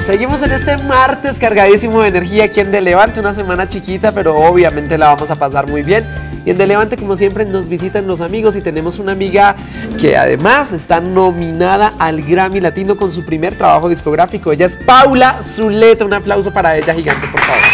Seguimos en este martes cargadísimo de energía aquí en De Levante, una semana chiquita, pero obviamente la vamos a pasar muy bien. Y en De Levante, como siempre, nos visitan los amigos y tenemos una amiga que además está nominada al Grammy Latino con su primer trabajo discográfico. Ella es Paula Zuleta. Un aplauso para ella gigante, por favor.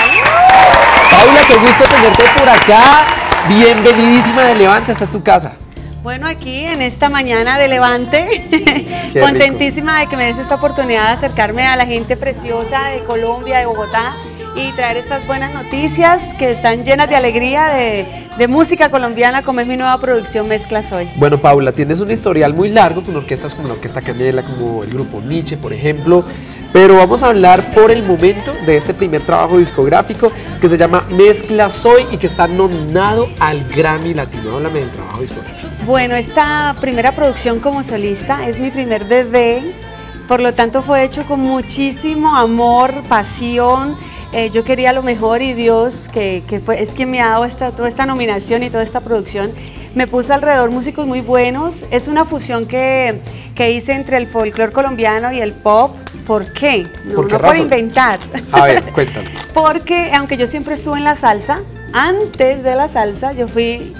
Paula, qué gusto tenerte por acá. Bienvenidísima de Levante, esta es tu casa. Bueno, aquí en esta mañana de Levante, contentísima de que me des esta oportunidad de acercarme a la gente preciosa de Colombia, de Bogotá, y traer estas buenas noticias que están llenas de alegría, de música colombiana, como es mi nueva producción Mezclas Hoy. Bueno, Paula, tienes un historial muy largo con orquestas como la Orquesta Canela, como el grupo Nietzsche, por ejemplo, pero vamos a hablar por el momento de este primer trabajo discográfico que se llama Mezclas Hoy y que está nominado al Grammy Latino. Háblame del trabajo discográfico. Bueno, esta primera producción como solista es mi primer bebé, por lo tanto fue hecho con muchísimo amor, pasión. Yo quería lo mejor y Dios, es quien me ha dado toda esta nominación y toda esta producción, me puso alrededor músicos muy buenos. Es una fusión que hice entre el folclore colombiano y el pop. ¿Por qué? No por inventar. A ver, cuéntame. Porque aunque yo siempre estuve en la salsa, antes de la salsa yo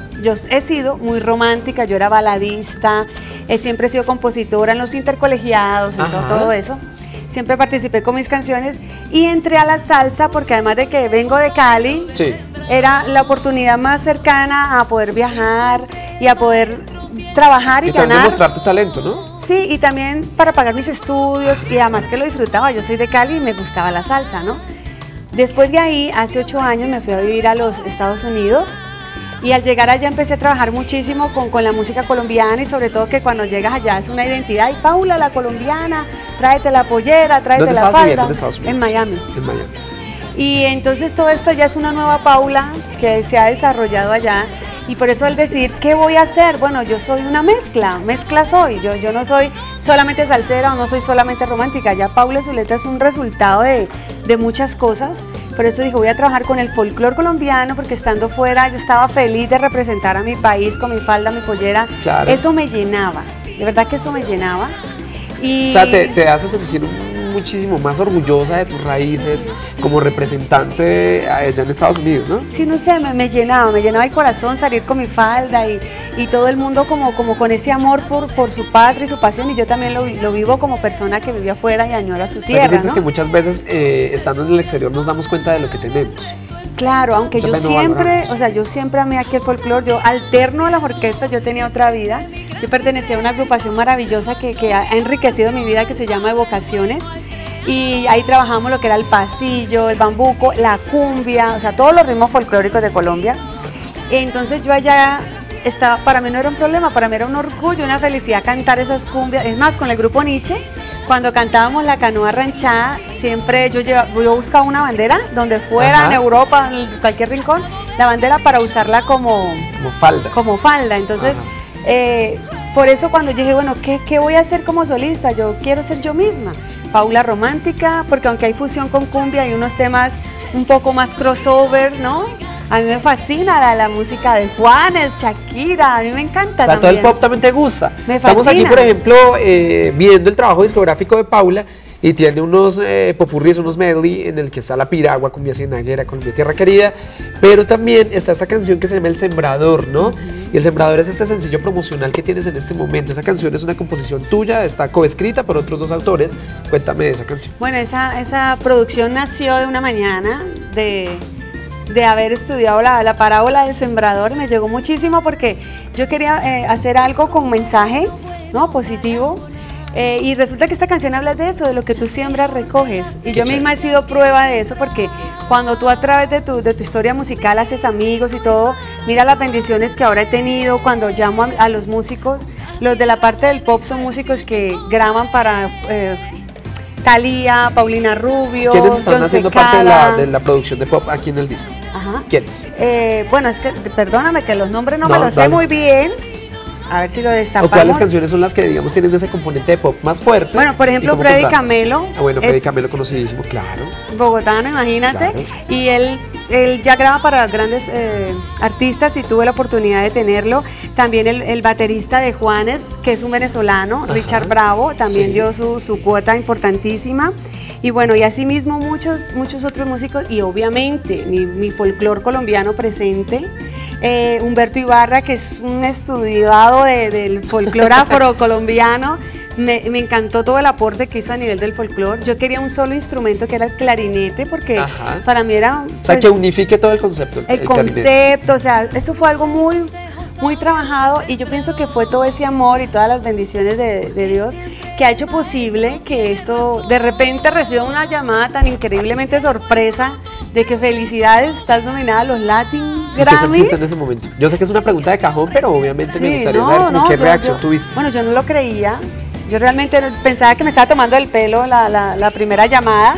he sido muy romántica, yo era baladista, siempre he sido compositora en los intercolegiados, en todo eso. Siempre participé con mis canciones y entré a la salsa porque además de que vengo de Cali, sí, era la oportunidad más cercana a poder viajar y a poder trabajar y ganar. Demostrar tu talento, ¿no? Sí, y también para pagar mis estudios y además que lo disfrutaba. Yo soy de Cali y me gustaba la salsa, ¿no? Después de ahí, hace 8 años me fui a vivir a los Estados Unidos. Y al llegar allá empecé a trabajar muchísimo con la música colombiana y sobre todo que cuando llegas allá es una identidad. Y Paula, la colombiana, tráete la pollera, tráete la falda. En Miami. En Miami. Y entonces todo esto ya es una nueva Paula que se ha desarrollado allá. Y por eso al decir, ¿qué voy a hacer? Bueno, yo soy una mezcla soy. Yo no soy solamente salsera o no soy solamente romántica. Ya Paula Zuleta es un resultado de muchas cosas. Por eso dijo, voy a trabajar con el folclore colombiano, porque estando fuera yo estaba feliz de representar a mi país con mi falda, mi pollera. Claro. Eso me llenaba, de verdad que eso me llenaba. Y... O sea, te hace sentir muchísimo más orgullosa de tus raíces como representante allá en Estados Unidos, ¿no? Sí, no sé, me llenaba el corazón salir con mi falda y todo el mundo como con ese amor por su patria y su pasión, y yo también lo vivo como persona que vive afuera y añora su tierra, ¿no? Sientes ¿no? que muchas veces estando en el exterior nos damos cuenta de lo que tenemos. Claro, aunque yo siempre amé aquí el folclore, yo alterno a las orquestas, yo tenía otra vida. Yo pertenecía a una agrupación maravillosa que ha enriquecido mi vida, que se llama Evocaciones, y ahí trabajamos lo que era el pasillo, el bambuco, la cumbia, o sea, todos los ritmos folclóricos de Colombia. Entonces yo allá estaba, para mí no era un problema, para mí era un orgullo, una felicidad cantar esas cumbias. Es más, con el grupo Nietzsche, cuando cantábamos la canoa ranchada, siempre yo buscaba una bandera, donde fuera, en Europa, en cualquier rincón, la bandera para usarla como falda. Como falda, entonces... por eso cuando yo dije, bueno, ¿qué voy a hacer como solista? Yo quiero ser yo misma, Paula romántica, porque aunque hay fusión con cumbia, hay unos temas un poco más crossover, ¿no? A mí me fascina la música de Juanes, Shakira, a mí me encanta. O sea, todo el pop también te gusta. Estamos aquí, por ejemplo, viendo el trabajo discográfico de Paula, y tiene unos popurríes, unos medley en el que está La Piragua, Cumbia Cienaguera, Colombia Tierra Querida, pero también está esta canción que se llama El Sembrador, ¿no? Y El Sembrador es este sencillo promocional que tienes en este momento. Esa canción es una composición tuya, está coescrita por otros 2 autores. Cuéntame de esa canción. Bueno, esa producción nació de una mañana de haber estudiado la parábola del Sembrador. Me llegó muchísimo porque yo quería hacer algo con mensaje, ¿no? Positivo. Y resulta que esta canción habla de eso, de lo que tú siembras, recoges. Y yo misma he sido prueba de eso, porque cuando tú a través de tu historia musical haces amigos y todo, mira las bendiciones que ahora he tenido cuando llamo a los músicos. Los de la parte del pop son músicos que graban para Thalía, Paulina Rubio, ¿quiénes están haciendo parte de la producción de pop aquí en el disco? Ajá. ¿Quiénes? Bueno, es que perdóname que los nombres no me los sé muy bien. A ver si lo destapamos. ¿O cuáles canciones son las que, digamos, tienen ese componente de pop más fuerte? Bueno, por ejemplo, Freddy Camelo. Ah, bueno, Freddy Camelo conocidísimo, claro. Bogotano, imagínate. Claro. Y él ya graba para grandes artistas y tuve la oportunidad de tenerlo. También el baterista de Juanes, que es un venezolano, Richard Bravo, también dio su cuota importantísima. Y bueno, y así mismo muchos otros músicos y obviamente mi folclor colombiano presente. Humberto Ibarra, que es un estudiado del folclor afrocolombiano. Me encantó todo el aporte que hizo a nivel del folclore. Yo quería un solo instrumento que era el clarinete, porque para mí era... O sea, que unifique todo el concepto. El concepto, o sea, eso fue algo muy trabajado, y yo pienso que fue todo ese amor y todas las bendiciones de Dios que ha hecho posible que esto de repente reciba una llamada tan increíblemente sorpresa de que felicidades, estás nominada a los Latin Grammys. ¿Qué sentiste en ese momento? Yo sé que es una pregunta de cajón, pero obviamente me gustaría saber qué reacción tuviste. Bueno, yo no lo creía. Yo realmente pensaba que me estaba tomando el pelo la primera llamada.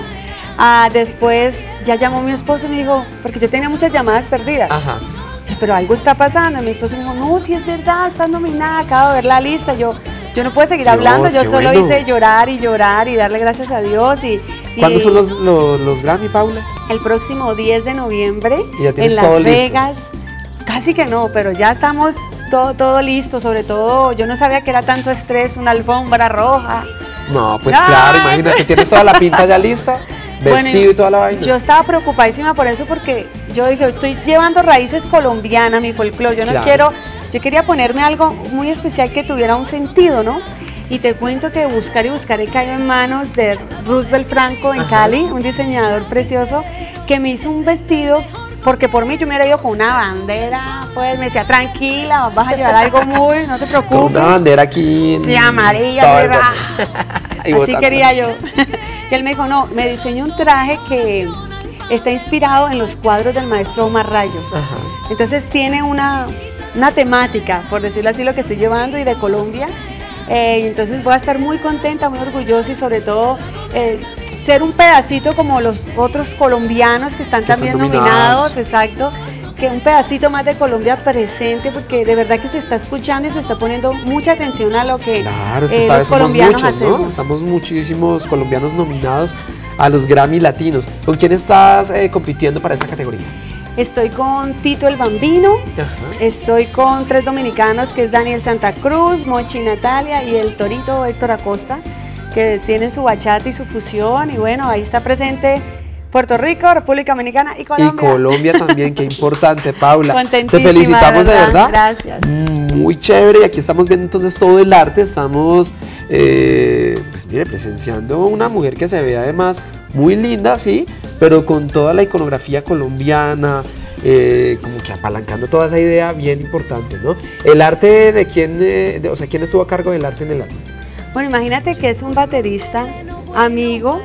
Después ya llamó mi esposo y me dijo, porque yo tenía muchas llamadas perdidas. Ajá. Pero algo está pasando. Mi esposo me dijo, no, si es verdad, estás nominada, acabo de ver la lista. Yo no puedo seguir hablando, yo solo hice llorar y darle gracias a Dios. ¿Cuándo son los Grammy, Paula? El próximo 10 de noviembre en Las Vegas. Casi que no, pero ya estamos todo listo. Sobre todo, yo no sabía que era tanto estrés, una alfombra roja. No, pues claro, imagínate, tienes toda la pinta ya lista, vestido y toda la vaina. Yo estaba preocupadísima por eso, porque yo dije, estoy llevando raíces colombianas, mi folclore, yo quería ponerme algo muy especial que tuviera un sentido, ¿no? Y te cuento que buscar he caído en manos de Roosevelt Franco en Cali, un diseñador precioso que me hizo un vestido, porque por mí yo me hubiera ido con una bandera, pues me decía, tranquila, vas a llevar algo no te preocupes. Con una bandera aquí. Sí, amarilla, así quería yo. Y él me dijo, no, me diseñó un traje que está inspirado en los cuadros del maestro Omar Rayo. Entonces tiene una temática, por decirlo así, lo que estoy llevando, y de Colombia. Entonces voy a estar muy contenta, muy orgullosa, y sobre todo ser un pedacito como los otros colombianos que están también nominados, exacto, que un pedacito más de Colombia presente, porque de verdad que se está escuchando y se está poniendo mucha atención a lo que los colombianos hacemos. ¿No? Estamos muchísimos colombianos nominados a los Grammy Latinos. ¿Con quién estás compitiendo para esta categoría? Estoy con Tito el Bambino, estoy con 3 dominicanos, que es Daniel Santa Cruz, Mochi Natalia y el Torito Héctor Acosta, que tienen su bachata y su fusión, y bueno, ahí está presente Puerto Rico, República Dominicana y Colombia. Y Colombia también, qué importante, Paula. Contentísima, te felicitamos de verdad. Gracias. Muy chévere, y aquí estamos viendo entonces todo el arte, estamos, pues mire, presenciando una mujer que se ve además muy linda, sí, pero con toda la iconografía colombiana, como que apalancando toda esa idea bien importante, ¿no? El arte de quién, o sea, ¿quién estuvo a cargo del arte en el álbum? Bueno, imagínate que es un baterista, amigo,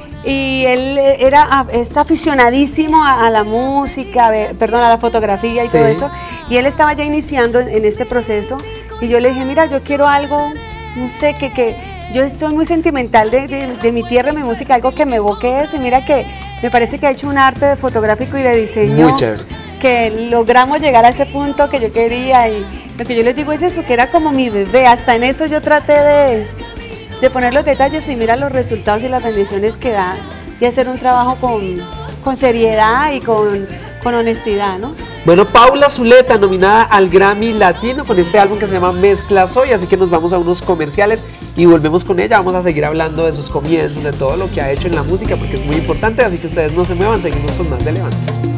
y él es aficionadísimo a la música, a la fotografía y todo eso, y él estaba ya iniciando en este proceso, y yo le dije, mira, yo quiero algo, no sé, que yo soy muy sentimental de mi tierra, mi música, algo que me evoque eso, y mira que me parece que ha hecho un arte fotográfico y de diseño muy chévere, que logramos llegar a ese punto que yo quería, y lo que yo les digo es eso, que era como mi bebé. Hasta en eso yo traté de poner los detalles, y mira los resultados y las bendiciones que da, y hacer un trabajo con seriedad y con honestidad, ¿no? Bueno, Paula Zuleta, nominada al Grammy Latino con este álbum que se llama Mezclas Hoy, así que nos vamos a unos comerciales y volvemos con ella. Vamos a seguir hablando de sus comienzos, de todo lo que ha hecho en la música, porque es muy importante, así que ustedes no se muevan, seguimos con más de Levante.